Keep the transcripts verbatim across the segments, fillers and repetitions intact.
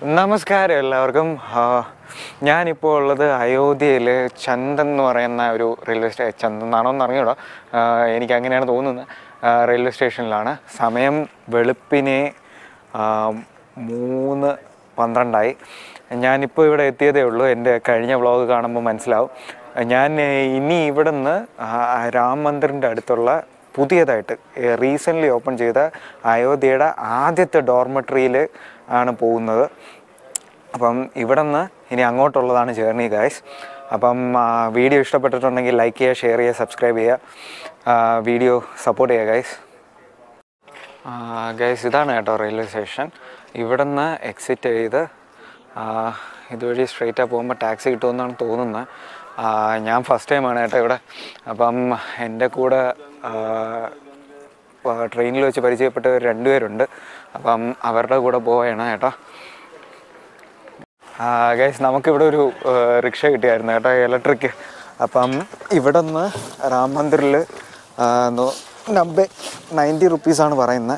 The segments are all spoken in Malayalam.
നമസ്കാരം എല്ലാവർക്കും. ഞാനിപ്പോൾ ഉള്ളത് അയോധ്യയിലെ ചന്ദൻ എന്ന് പറയുന്ന ഒരു റെയിൽവേ സ്റ്റേഷൻ. ചന്ദൻ എന്നാണോ എന്ന് അറിഞ്ഞൂടാ, എനിക്ക് അങ്ങനെയാണ് തോന്നുന്നത്. റെയിൽവേ സ്റ്റേഷനിലാണ്. സമയം വെളുപ്പിനെ മൂന്ന് പന്ത്രണ്ടായി. ഞാനിപ്പോൾ ഇവിടെ എത്തിയതേ ഉള്ളൂ. എൻ്റെ കഴിഞ്ഞ വ്ളോഗ് കാണുമ്പോൾ മനസ്സിലാവും. ഞാൻ ഇനി ഇവിടെ നിന്ന് രാം മന്ദിറിൻ്റെ അടുത്തുള്ള പുതിയതായിട്ട് റീസെൻ്റ്ലി ഓപ്പൺ ചെയ്ത അയോധ്യയുടെ ആദ്യത്തെ ഡോർമെട്രിയിൽ ആണ് പോകുന്നത്. അപ്പം ഇവിടെ നിന്ന് ഇനി അങ്ങോട്ടുള്ളതാണ് ജേർണി ഗൈസ്. അപ്പം വീഡിയോ ഇഷ്ടപ്പെട്ടിട്ടുണ്ടെങ്കിൽ ലൈക്ക് ചെയ്യുക, ഷെയർ ചെയ്യുക, സബ്സ്ക്രൈബ് ചെയ്യുക, വീഡിയോ സപ്പോർട്ട് ചെയ്യുക ഗൈസ്. ഗൈസ് ഇതാണ് കേട്ടോ റെയിൽവേ സ്റ്റേഷൻ. ഇവിടെ നിന്ന് എക്സിറ്റ് ചെയ്ത് ഇതുവഴി സ്ട്രെയിറ്റായി പോകുമ്പോൾ ടാക്സി കിട്ടുമെന്നാണ് തോന്നുന്നത്. ഞാൻ ഫസ്റ്റ് ടൈമാണ് കേട്ടോ ഇവിടെ. അപ്പം എൻ്റെ കൂടെ ട്രെയിനിൽ വെച്ച് പരിചയപ്പെട്ടവർ രണ്ടുപേരുണ്ട്. അപ്പം അവരുടെ കൂടെ പോവുകയാണ് കേട്ടോ. ഗൈസ് നമുക്കിവിടെ ഒരു റിക്ഷ കിട്ടിയായിരുന്നു കേട്ടോ, ഇലക്ട്രിക്. അപ്പം ഇവിടെ നിന്ന് രാം മന്ദിറിൽ നബ്ബെ നയൻറ്റി റുപ്പീസാണ് പറയുന്നത്.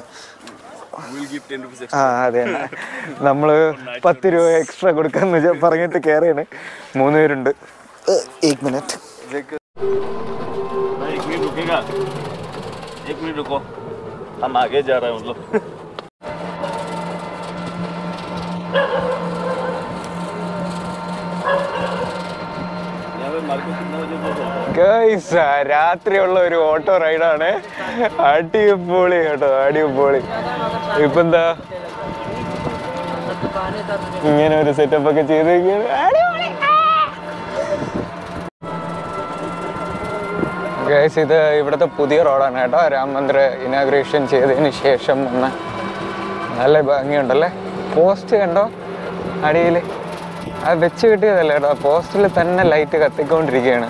ആ അതെ, നമ്മൾ പത്ത് രൂപ എക്സ്ട്രാ കൊടുക്കാമെന്ന് പറഞ്ഞിട്ട് കയറിയാണ്. മൂന്ന് പേരുണ്ട്. एक मिनट एक मिनट रुकेगा एक मिनट रुको, हम आगे जा रहे हैं मतलब. രാത്രിയുള്ള ഒരു ഓട്ടോ റൈഡാണ്. അടിപൊളി കേട്ടോ, അടിപൊളി. ഇപ്പൊ എന്താ ഇങ്ങനെ ഒരു സെറ്റപ്പ് ഒക്കെ ചെയ്തിരിക്കുകയാണ്. ഗൈസ് ഇത് ഇവിടുത്തെ പുതിയ റോഡാണ് കേട്ടോ. രാം മന്ദിർ ഇനാഗ്രേഷൻ ചെയ്തതിന് ശേഷം വന്ന നല്ല ഭംഗിയുണ്ടല്ലേ. പോസ്റ്റ് കണ്ടോ അടിയിൽ, അത് വെച്ച് കിട്ടിയതല്ലേ കേട്ടോ. പോസ്റ്റിൽ തന്നെ ലൈറ്റ് കത്തിക്കൊണ്ടിരിക്കുകയാണ്.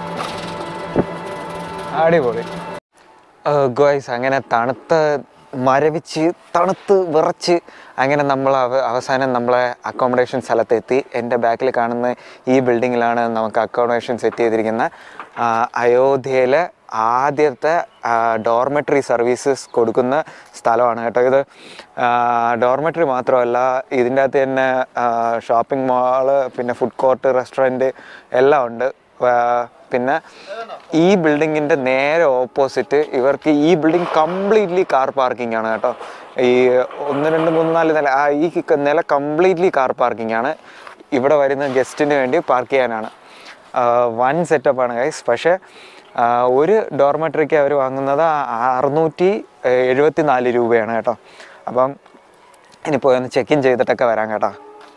അടിപൊളി ഗൈസ്. അങ്ങനെ തണുത്ത മരവിച്ച് തണുത്ത് വിറച്ച് അങ്ങനെ നമ്മൾ അവസാനം നമ്മളെ അക്കോമഡേഷൻ സ്ഥലത്തെത്തി. എൻ്റെ ബാക്കിൽ കാണുന്ന ഈ ബിൽഡിങ്ങിലാണ് നമുക്ക് അക്കോമഡേഷൻ സെറ്റ് ചെയ്തിരിക്കുന്നത്. അയോധ്യയിലെ ആദ്യത്തെ ഡോർമെട്രി സർവീസസ് കൊടുക്കുന്ന സ്ഥലമാണ് കേട്ടോ ഇത്. ഡോർമെട്രി മാത്രമല്ല, ഇതിൻ്റെ അകത്ത് തന്നെ ഷോപ്പിംഗ് മാള്, പിന്നെ ഫുഡ് കോർട്ട്, റെസ്റ്റോറൻറ്റ് എല്ലാം ഉണ്ട്. പിന്നെ ഈ ബിൽഡിങ്ങിൻ്റെ നേരെ ഓപ്പോസിറ്റ് ഇവർക്ക് ഈ ബിൽഡിംഗ് കംപ്ലീറ്റ്ലി കാർ പാർക്കിംഗ് ആണ് കേട്ടോ. ഈ ഒന്ന് രണ്ട് മൂന്ന് നാല് നില, ആ ഈ നില കംപ്ലീറ്റ്ലി കാർ പാർക്കിംഗ് ആണ്. ഇവിടെ വരുന്ന ഗസ്റ്റിന് വേണ്ടി പാർക്ക് ചെയ്യാനാണ്. വൺ സെറ്റപ്പാണ് ഗൈസ്. പക്ഷേ ഒരു ഡോർമെട്രിക്ക് അവർ വാങ്ങുന്നത് അറുന്നൂറ്റി എഴുപത്തി നാല് രൂപയാണ് കേട്ടോ. അപ്പം ഇനി പോയി ഒന്ന് ചെക്ക് ഇൻ ചെയ്തിട്ടൊക്കെ വരാം കേട്ടോ.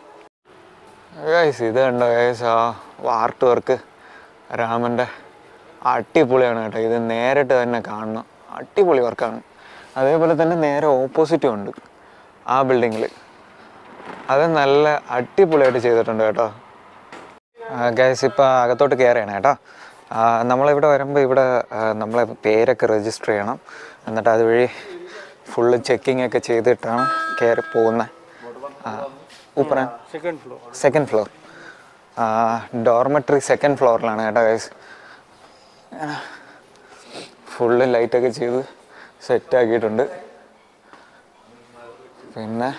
ഗൈസ് ഇത് കണ്ടോ ഗൈസ്, ആ ആർട്ട് വർക്ക് രാമൻ്റെ അടിപൊളിയാണ് കേട്ടോ. ഇത് നേരിട്ട് തന്നെ കാണണം, അടിപൊളി വർക്കാണ്. അതേപോലെ തന്നെ നേരെ ഓപ്പോസിറ്റും ഉണ്ട് ആ ബിൽഡിങ്ങിൽ. അത് നല്ല അടിപൊളിയായിട്ട് ചെയ്തിട്ടുണ്ട് കേട്ടോ. ഗൈസ് ഇപ്പോൾ അകത്തോട്ട് കയറിയാണ് കേട്ടോ. നമ്മളിവിടെ വരുമ്പോൾ ഇവിടെ നമ്മളെ പേരൊക്കെ രജിസ്റ്റർ ചെയ്യണം. എന്നിട്ട് അതുവഴി ഫുള്ള് ചെക്കിംഗ് ഒക്കെ ചെയ്തിട്ടാണ് കയറി പോകുന്നത്. ഊപ്പറ second floor second floor dormitory second ഫ്ലോറിലാണ് കേട്ടോ ഗൈസ്. ഫുള്ള് ലൈറ്റൊക്കെ ചെയ്ത് സെറ്റാക്കിയിട്ടുണ്ട്. പിന്നെ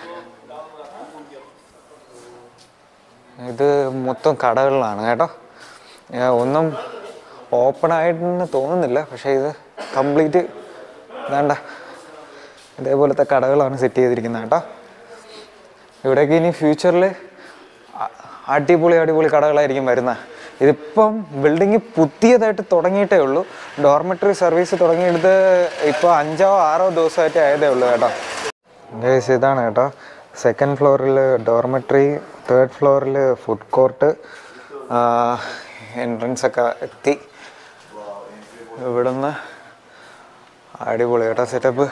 ഇത് മൊത്തം കടകളിലാണ് കേട്ടോ. ഒന്നും ഓപ്പൺ ആയിട്ടെന്ന് തോന്നുന്നില്ല, പക്ഷേ ഇത് കംപ്ലീറ്റ് വേണ്ട ഇതേപോലത്തെ കടകളാണ് സെറ്റ് ചെയ്തിരിക്കുന്നത് കേട്ടോ. ഇവിടേക്ക് ഇനി ഫ്യൂച്ചറിൽ അടിപൊളി അടിപൊളി കടകളായിരിക്കും വരുന്നത്. ഇതിപ്പം ബിൽഡിങ് പുതിയതായിട്ട് തുടങ്ങിയിട്ടേ ഉള്ളൂ. ഡോർമെട്രി സർവീസ് തുടങ്ങിയെടുത്ത് ഇപ്പോൾ അഞ്ചോ ആറോ ദിവസമായിട്ട് ആയതേ ഉള്ളൂ കേട്ടോ. ഗൈസ് ഇതാണ് കേട്ടോ സെക്കൻഡ് ഫ്ലോറിൽ ഡോർമെട്രി, തേർഡ് ഫ്ലോറിൽ ഫുഡ് കോർട്ട്, എൻട്രൻസ് ഒക്കെ എത്തി. ഇവിടുന്ന് അടിപൊളി കേട്ടോ സെറ്റപ്പ്.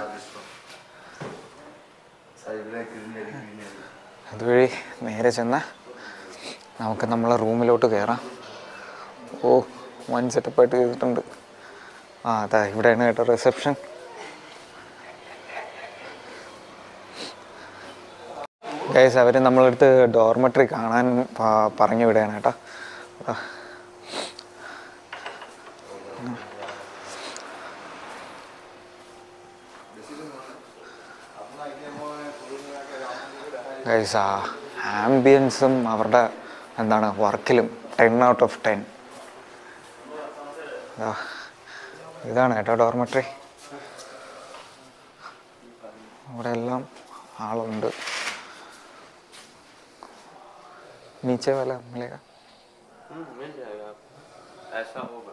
അതുവഴി നേരെ ചെന്ന് നമുക്ക് നമ്മളെ റൂമിലോട്ട് കയറാം. ഓ വൺ സെറ്റപ്പായിട്ട് ചെയ്തിട്ടുണ്ട്. ആ അതാ ഇവിടെയാണ് കേട്ടോ റിസപ്ഷൻ. ഗൈസ് അവർ നമ്മളടുത്ത് ഡോർമെട്രി കാണാൻ പറഞ്ഞു വിടുകയാണ് കേട്ടോ. ഗൈസ് ആ ആംബിയൻസും അവരുടെ എന്താണ് വർക്കിലും ടെൻ ഔട്ട് ഓഫ് ടെൻ. ഇതാണ് കേട്ടോ ഡോർമെട്രി. ഇവിടെ എല്ലാം ആളുണ്ട്. नीचे वाला मिलेगा? मिल जाएगा, ऐसा होगा.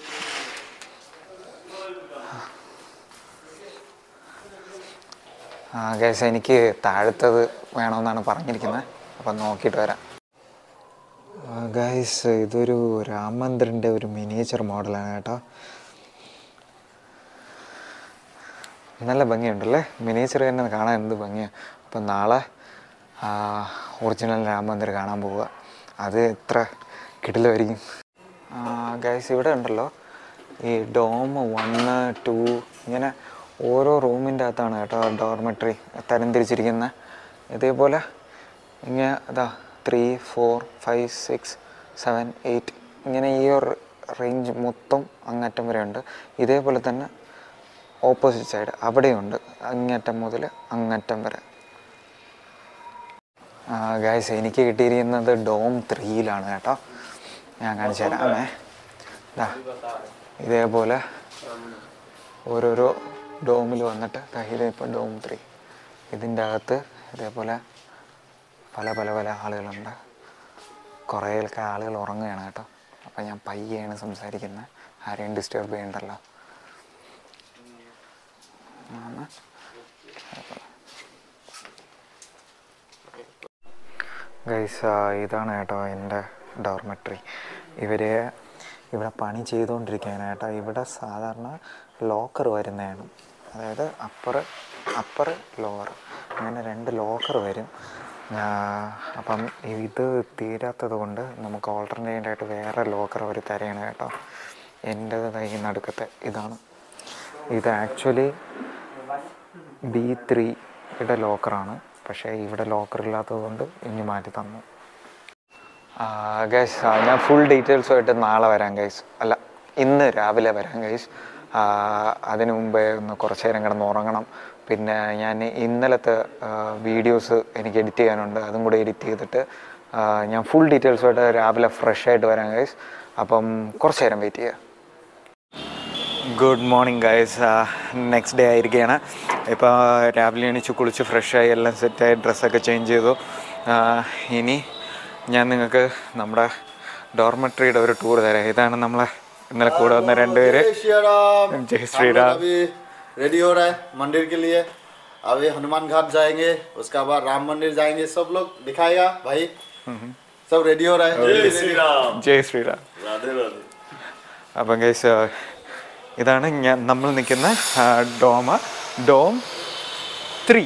ആ ഗൈസ്, എനിക്ക് താഴത്തത് വേണമെന്നാണ് പറഞ്ഞിരിക്കുന്നത്. അപ്പം നോക്കിയിട്ട് വരാം. ഗൈസ്, ഇതൊരു രാം മന്ദിറിൻ്റെ ഒരു മിനിയേച്ചർ മോഡലാണ് കേട്ടോ. നല്ല ഭംഗിയുണ്ടല്ലേ, മിനിയേച്ചർ തന്നെ കാണാൻ എന്ത് ഭംഗിയാണ്. അപ്പം നാളെ ഒറിജിനൽ രാം മന്ദിർ കാണാൻ പോവുക. അത് എത്ര കിടിലമായിരിക്കും. ഗൈസ്, ഇവിടെ ഉണ്ടല്ലോ ഈ ഡോം വണ്ണ് ടു ഇങ്ങനെ ഓരോ റൂമിൻ്റെ അകത്താണ് കേട്ടോ ഡോർമെട്രി തരംതിരിച്ചിരിക്കുന്നത്. ഇതേപോലെ ഇങ്ങനെ അതാ three four five six seven eight ഇങ്ങനെ ഈ ഒരു റേഞ്ച് മൊത്തം അങ്ങറ്റം വരെ ഉണ്ട്. ഇതേപോലെ തന്നെ ഓപ്പോസിറ്റ് സൈഡ് അവിടെയുണ്ട്, അങ്ങറ്റം മുതൽ അങ്ങറ്റം വരെ. ഗൈസ്, എനിക്ക് കിട്ടിയിരിക്കുന്നത് ഡോം ത്രീയിലാണ് കേട്ടോ. ഞാൻ കാണിച്ചു തരാമേ. ഇതേപോലെ ഓരോരോ ഡോമിൽ വന്നിട്ട് ഇതേപ്പോൾ ഡോം ത്രീ. ഇതിൻ്റെ അകത്ത് ഇതേപോലെ പല പല പല ആളുകളുണ്ട്. കുറേയൊക്കെ ആളുകൾ ഉറങ്ങുകയാണ് കേട്ടോ. അപ്പം ഞാൻ പയ്യാണ് സംസാരിക്കുന്നത്, ആരെയും ഡിസ്റ്റർബ് ചെയ്യണ്ടല്ലോ. ഗൈസ്, ഇതാണ് കേട്ടോ എൻ്റെ ഡോർമെട്രി. ഇവർ ഇവിടെ പണി ചെയ്തുകൊണ്ടിരിക്കുകയാണ് കേട്ടോ. ഇവിടെ സാധാരണ ലോക്കർ വരുന്നതാണ്, അതായത് അപ്പർ അപ്പർ ലോവർ അങ്ങനെ രണ്ട് ലോക്കർ വരും. അപ്പം ഇത് തീരാത്തത് കൊണ്ട് നമുക്ക് ഓൾട്ടർനേറ്റായിട്ട് വേറെ ലോക്കർ അവർ തരുകയാണ് കേട്ടോ. എൻ്റേത് ഈ നടുക്കത്തെ ഇതാണ്. ഇത് ആക്ച്വലി ബി ത്രീയുടെ ലോക്കറാണ്, പക്ഷേ ഇവിടെ ലോക്കർ ഇല്ലാത്തത് കൊണ്ട് ഇനി മാറ്റി തന്നു. ഗൈസ്, ഞാൻ ഫുൾ ഡീറ്റെയിൽസുമായിട്ട് നാളെ വരാം ഗൈസ്. അല്ല, ഇന്ന് രാവിലെ വരാം ഗൈസ്. അതിനു മുമ്പേ ഒന്ന് കുറച്ച് നേരം കിടന്ന് ഉറങ്ങണം. പിന്നെ ഞാൻ ഇന്നലത്തെ വീഡിയോസ് എനിക്ക് എഡിറ്റ് ചെയ്യാനുണ്ട്, അതും കൂടെ എഡിറ്റ് ചെയ്തിട്ട് ഞാൻ ഫുൾ ഡീറ്റെയിൽസുമായിട്ട് രാവിലെ ഫ്രഷ് ആയിട്ട് വരാം ഗൈസ്. അപ്പം കുറച്ച് നേരം വെയിറ്റ് ചെയ്യുക. Good morning guys. Next day ആയിരിക്കുകയാണ്. ഇപ്പോൾ രാവിലെ എണീച്ച് കുളിച്ച് ഫ്രഷായി എല്ലാം സെറ്റായി ഡ്രസ്സൊക്കെ ചേഞ്ച് ചെയ്തു. ഇനി ഞാൻ നിങ്ങൾക്ക് നമ്മുടെ ഡോർമെട്രിയുടെ ഒരു ടൂർ തരാം. ഇതാണ് നമ്മളെ ഇന്നലെ കൂടെ വന്ന രണ്ടുപേര്. ജയ് ശ്രീറാം. रेडी हो रहा है मंदिर के लिए. अभी हनुमान घाट जाएंगे, उसके बाद राम मंदिर जाएंगे. सब लोग दिखाएगा भाई. सब रेडी हो रहा है. जय श्री राम. जय श्री राम. राधे राधे. അപ്പം ഗൈസ്, ഇതാണ് ഞാൻ നമ്മൾ നിൽക്കുന്ന ഡോമ ഡോം ത്രീ.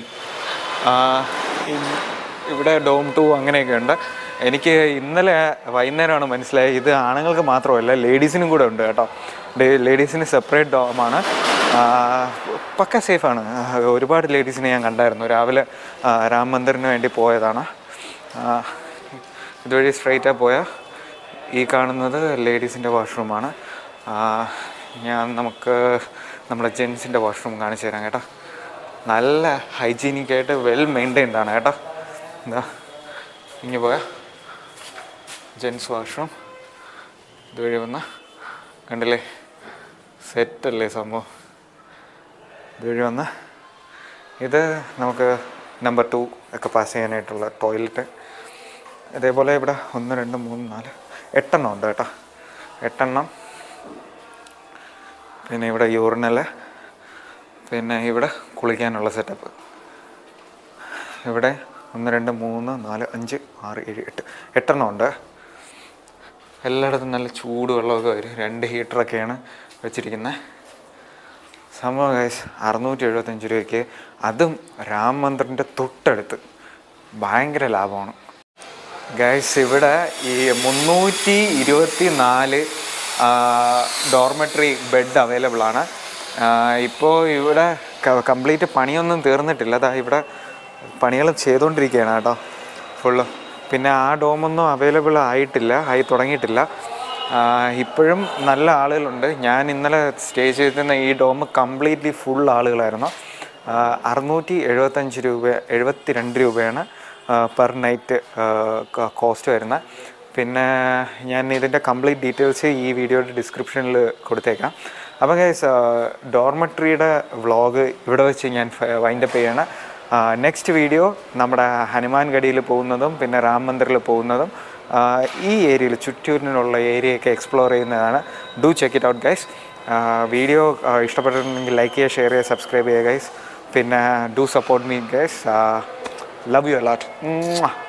ഇവിടെ ഡോം ടു അങ്ങനെയൊക്കെ ഉണ്ട്. എനിക്ക് ഇന്നലെ വൈകുന്നേരമാണ് മനസ്സിലായത് ഇത് ആണുങ്ങൾക്ക് മാത്രമല്ല ലേഡീസിനും കൂടെ ഉണ്ട് കേട്ടോ. ലേഡീസിന് സെപ്പറേറ്റ് ഡോമാണ്. പക്ക സേഫാണ്. ഒരുപാട് ലേഡീസിനെ ഞാൻ കണ്ടായിരുന്നു. രാവിലെ രാം മന്ദിറിന് വേണ്ടി പോയതാണ്. ഇതുവഴി സ്ട്രെയിറ്റായി പോയാൽ ഈ കാണുന്നത് ലേഡീസിൻ്റെ വാഷ്റൂമാണ്. ഞാൻ നമുക്ക് നമ്മുടെ ജെൻസിൻ്റെ വാഷ്റൂം കാണിച്ചു തരാം കേട്ടോ. നല്ല ഹൈജീനിക്കായിട്ട് വെൽ മെയിൻറ്റൈൻഡ് ആണ് കേട്ടോ. എന്താ ഇങ്ങനെ പോയാൽ ജെൻസ് വാഷ്റൂം ഇതുവഴി വന്ന കണ്ടില്ലേ, സെറ്റല്ലേ സംഭവം. ഇതുവഴി വന്ന് ഇത് നമുക്ക് നമ്പർ ടു ഒക്കെ പാസ് ചെയ്യാനായിട്ടുള്ള ടോയ്ലറ്റ്. ഇതേപോലെ ഇവിടെ ഒന്ന് രണ്ട് മൂന്ന് നാല് എട്ടെണ്ണം ഉണ്ട് കേട്ടോ, എട്ടെണ്ണം. പിന്നെ ഇവിടെ യൂറിനല്, പിന്നെ ഇവിടെ കുളിക്കാനുള്ള സെറ്റപ്പ്. ഇവിടെ ഒന്ന് രണ്ട് മൂന്ന് നാല് അഞ്ച് ആറ് ഏഴ് എട്ട് എട്ടെണ്ണം ഉണ്ട്. എല്ലായിടത്തും നല്ല ചൂട് വെള്ളമൊക്കെ വരും. രണ്ട് ഹീറ്ററൊക്കെയാണ് വെച്ചിരിക്കുന്നത്. സംഭവം ഗൈസ് അറുന്നൂറ്റി എഴുപത്തഞ്ച് രൂപയ്ക്ക്, അതും രാം മന്ദിറിൻ്റെ തൊട്ടടുത്ത്. ഭയങ്കര ലാഭമാണ് ഗൈസ്. ഇവിടെ ഈ മുന്നൂറ്റി ഇരുപത്തി നാല് ഡോർമെട്രി ബെഡ് അവൈലബിൾ ആണ്. ഇപ്പോൾ ഇവിടെ കംപ്ലീറ്റ് പണിയൊന്നും തീർന്നിട്ടില്ല. അതാ ഇവിടെ പണികൾ ചെയ്തുകൊണ്ടിരിക്കുകയാണ് കേട്ടോ ഫുള്ള്. പിന്നെ ആ ഡോമൊന്നും അവൈലബിൾ ആയിട്ടില്ല, ആയി തുടങ്ങിയിട്ടില്ല. ഇപ്പോഴും നല്ല ആളുകളുണ്ട്. ഞാൻ ഇന്നലെ സ്റ്റേ ചെയ്തിരുന്ന ഈ ഡോം കംപ്ലീറ്റ്ലി ഫുൾ ആളുകളായിരുന്നു. അറുന്നൂറ്റി എഴുപത്തഞ്ച് രൂപ എഴുപത്തി രണ്ട് രൂപയാണ് പെർ നൈറ്റ് കോസ്റ്റ് വരുന്നത്. പിന്നെ ഞാൻ ഇതിൻ്റെ കംപ്ലീറ്റ് ഡീറ്റെയിൽസ് ഈ വീഡിയോയുടെ ഡിസ്ക്രിപ്ഷനിൽ കൊടുത്തേക്കാം. അപ്പോൾ ഗൈസ് ഡോർമെട്രിയുടെ വ്ളോഗ് ഇവിടെ വെച്ച് ഞാൻ വൈൻഡപ്പ് ചെയ്യണം. നെക്സ്റ്റ് വീഡിയോ നമ്മുടെ ഹനുമാൻ ഗഡിയിൽ പോകുന്നതും പിന്നെ രാം മന്ദിറിൽ പോകുന്നതും ഈ ഏരിയയിൽ ചുറ്റൂരിനുള്ള ഏരിയയൊക്കെ എക്സ്പ്ലോർ ചെയ്യുന്നതാണ്. Do check it out guys. Video ഇഷ്ടപ്പെട്ടിട്ടുണ്ടെങ്കിൽ ലൈക്ക് ചെയ്യുക, ഷെയർ ചെയ്യുക, സബ്സ്ക്രൈബ് ചെയ്യുക ഗൈസ്. പിന്നെ do support me guys. Love you a lot.